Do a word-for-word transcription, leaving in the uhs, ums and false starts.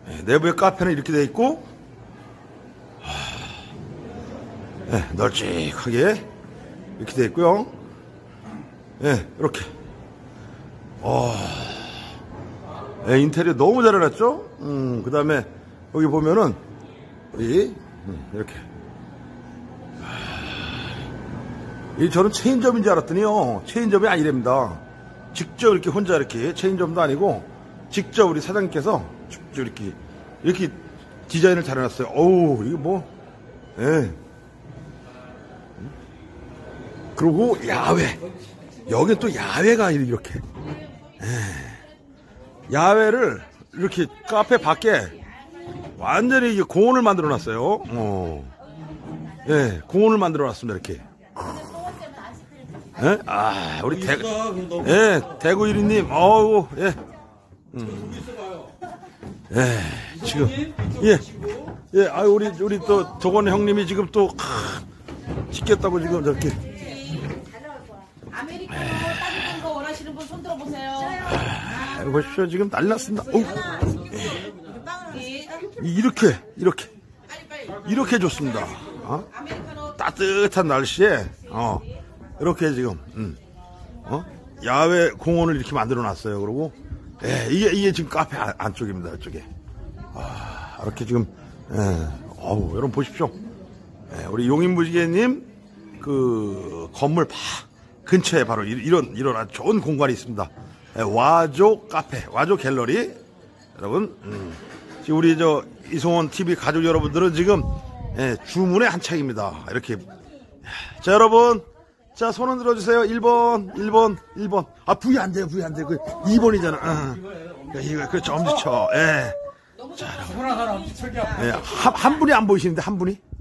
예, 내부의 카페는 이렇게 되어 있고, 예, 널찍하게 이렇게 되어 있고요. 예, 이렇게. 어, 예, 인테리어 너무 잘 해놨죠? 음, 그 다음에 여기 보면은 우리 음, 이렇게. 이 저는 체인점인 줄 알았더니요, 체인점이 아니랍니다. 직접 이렇게 혼자 이렇게, 체인점도 아니고 직접 우리 사장님께서 직접 이렇게 이렇게 디자인을 잘 해놨어요. 어우, 이거 뭐, 예. 그리고 야외, 여기 또 야외가 이렇게, 예. 야외를 이렇게 카페 밖에 완전히 이게 공원을 만들어 놨어요. 어. 예, 공원을 만들어 놨습니다. 이렇게. 예? 아, 우리 대, 예, 대구 일이님, 어우, 예. 음. 예, 지금, 예, 예, 아, 우리, 우리 또, 조건 형님이 지금 또, 크, 시켰다고 지금 저렇게. 아메리카노 따뜻한 거 원하시는 분 손 들어보세요. 아, 보십시오. 지금 난리 났습니다. 오. 예. 이렇게, 이렇게, 이렇게 좋습니다. 어? 따뜻한 날씨에, 어. 이렇게 지금, 음, 어? 야외 공원을 이렇게 만들어 놨어요. 그리고, 예, 이게, 이게 지금 카페 안, 안쪽입니다. 이쪽에. 아, 이렇게 지금, 예, 어우, 여러분 보십시오. 예, 우리 용인무지개님, 그, 건물 바, 근처에 바로 이런, 이런 아주 좋은 공간이 있습니다. 예, 와조 카페, 와조 갤러리. 여러분, 음, 지금 우리 저, 이송원 티비 가족 여러분들은 지금, 예, 주문의 한창입니다. 이렇게. 자, 여러분. 자, 손 흔들어 주세요. 일 번, 일 번, 일 번. 아, 부위 안 돼요, 부위 안 돼요. 그 이 번이잖아. 어. 이거, 그렇죠. 엄지쳐. 예. 자, 여러분. 예, 한, 한 분이 안 보이시는데, 한 분이?